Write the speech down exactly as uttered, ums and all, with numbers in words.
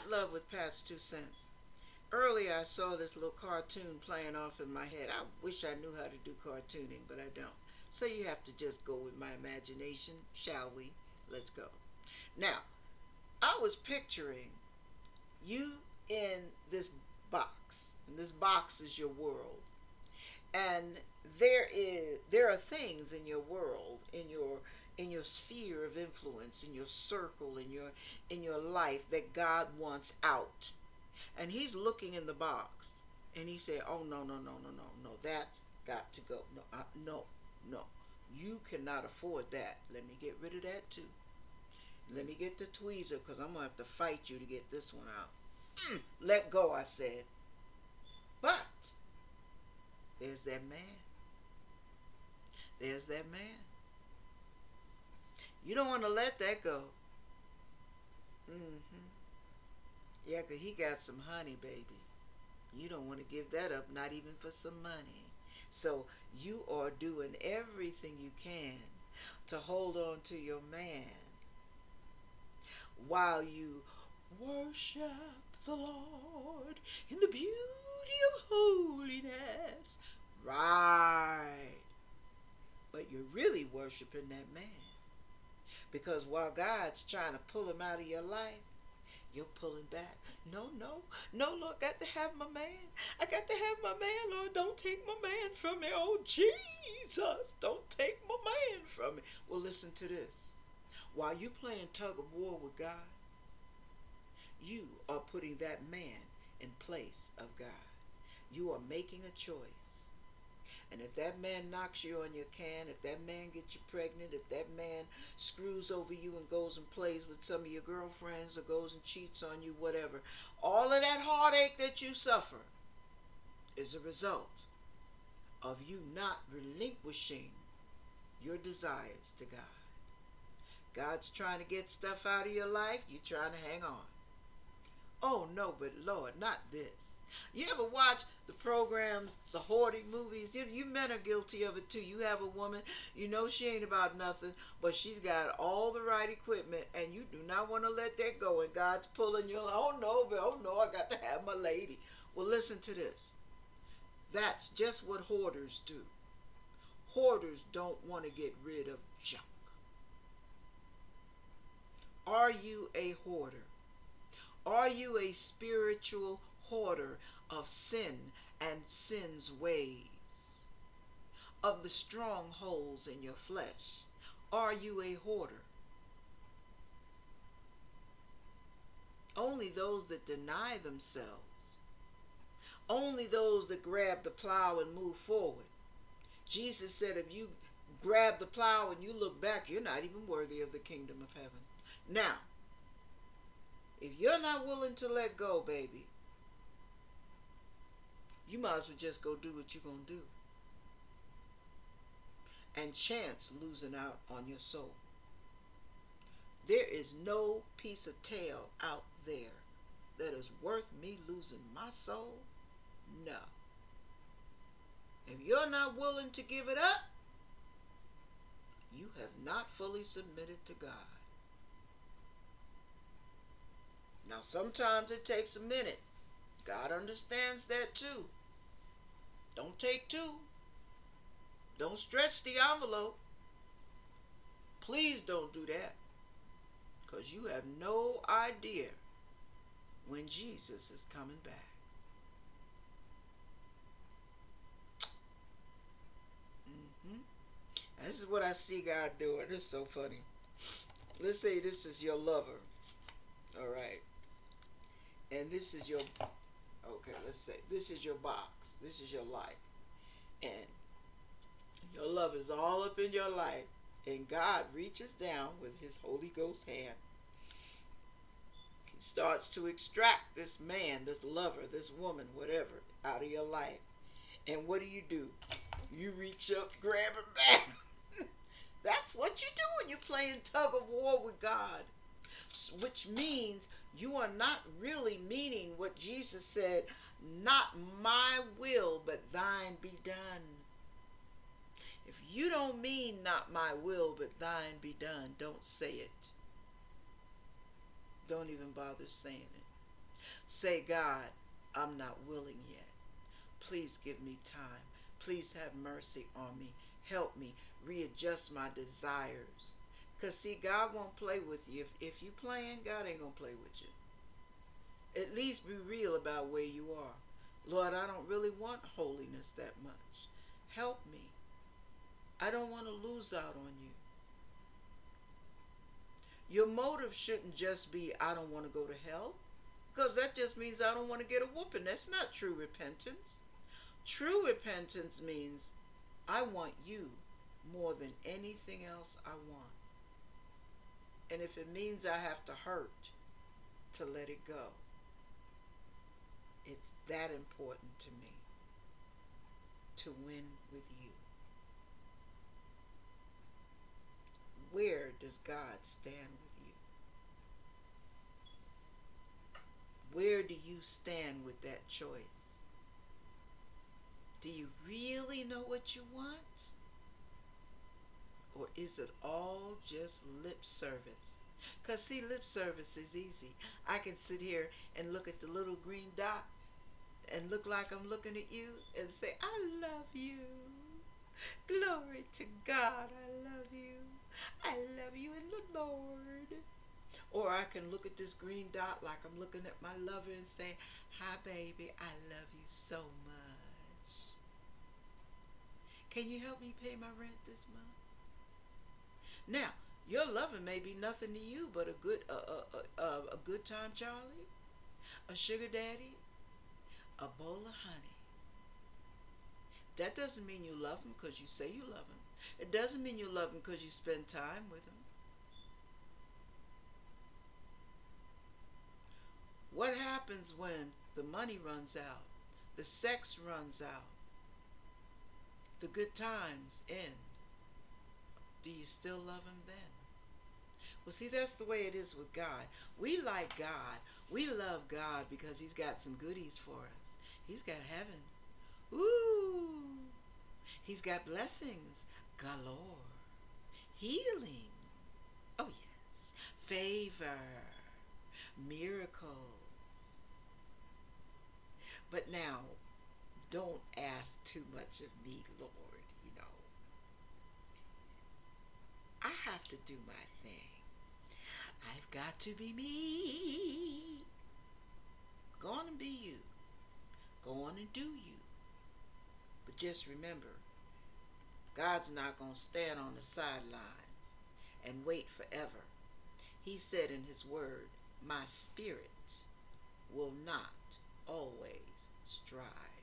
love with Pat's two cents. Earlier I saw this little cartoon playing off in my head. I wish I knew how to do cartooning, but I don't. So you have to just go with my imagination, shall we? Let's go. Now, I was picturing you in this box. And this box is your world. And there is there are things in your world, in your in your sphere of influence, in your circle, in your in your life that God wants out. And he's looking in the box and he said, oh, no, no, no, no, no, no, that's got to go. No, uh, no, no, you cannot afford that. Let me get rid of that too. Let me get the tweezer because I'm going to have to fight you to get this one out. Mm, let go, I said. But there's that man. There's that man. You don't want to let that go. Mm-hmm. Yeah, because he got some honey, baby. You don't want to give that up, not even for some money. So you are doing everything you can to hold on to your man while you worship the Lord in the beauty of holiness. Right. But you're really worshiping that man. Because while God's trying to pull him out of your life, you're pulling back. No, no, no, Lord, got to have my man. I got to have my man, Lord. Don't take my man from me. Oh, Jesus, don't take my man from me. Well, listen to this. While you playing tug of war with God, you are putting that man in place of God. You are making a choice. And if that man knocks you on your can, if that man gets you pregnant, if that man screws over you and goes and plays with some of your girlfriends or goes and cheats on you, whatever, all of that heartache that you suffer is a result of you not relinquishing your desires to God. God's trying to get stuff out of your life, you're trying to hang on. Oh no, but Lord, not this. You ever watch the programs, the hoarding movies? You, you men are guilty of it too. You have a woman, you know she ain't about nothing, but she's got all the right equipment, and you do not want to let that go, and God's pulling you, oh no, but oh no, I got to have my lady. Well, listen to this. That's just what hoarders do. Hoarders don't want to get rid of junk. Are you a hoarder? Are you a spiritual hoarder of sin and sin's ways? Of the strongholds in your flesh? Are you a hoarder? Only those that deny themselves. Only those that grab the plow and move forward. Jesus said if you grab the plow and you look back, you're not even worthy of the kingdom of heaven. Now, if you're not willing to let go, baby, you might as well just go do what you're going to do. And chance losing out on your soul. There is no piece of tail out there that is worth me losing my soul. No. If you're not willing to give it up, you have not fully submitted to God. Now, sometimes it takes a minute. God understands that too. Don't take two. Don't stretch the envelope. Please don't do that. Because you have no idea when Jesus is coming back. Mm-hmm. This is what I see God doing. It's so funny. Let's say this is your lover. All right. And this is your, okay, let's say, this is your box. This is your life. And your love is all up in your life. And God reaches down with his Holy Ghost hand. He starts to extract this man, this lover, this woman, whatever, out of your life. And what do you do? You reach up, grab him back. That's what you do when you're playing tug of war with God. Which means you are not really meaning what Jesus said, not my will, but thine be done. If you don't mean not my will, but thine be done, don't say it. Don't even bother saying it. Say, God, I'm not willing yet. Please give me time. Please have mercy on me. Help me readjust my desires. Because, see, God won't play with you. If, if you playing, God ain't going to play with you. At least be real about where you are. Lord, I don't really want holiness that much. Help me. I don't want to lose out on you. Your motive shouldn't just be, I don't want to go to hell. Because that just means I don't want to get a whooping. That's not true repentance. True repentance means I want you more than anything else I want. And if it means I have to hurt to let it go, it's that important to me to win with you. Where does God stand with you? Where do you stand with that choice? Do you really know what you want? Or is it all just lip service? Because, see, lip service is easy. I can sit here and look at the little green dot and look like I'm looking at you and say, I love you. Glory to God, I love you. I love you in the Lord. Or I can look at this green dot like I'm looking at my lover and say, hi, baby, I love you so much. Can you help me pay my rent this month? Now, your lover may be nothing to you but a good, uh, uh, uh, a good time Charlie, a sugar daddy, a bowl of honey. That doesn't mean you love him because you say you love him. It doesn't mean you love him because you spend time with him. What happens when the money runs out, the sex runs out, the good times end? Do you still love him then? Well, see, that's the way it is with God. We like God. We love God because he's got some goodies for us. He's got heaven. Ooh. He's got blessings galore. Healing. Oh, yes. Favor. Miracles. But now, don't ask too much of me, Lord, you know. I have to do my thing. I've got to be me. Go on and be you. Go on and do you. But just remember, God's not going to stand on the sidelines and wait forever. He said in his word, my spirit will not always strive.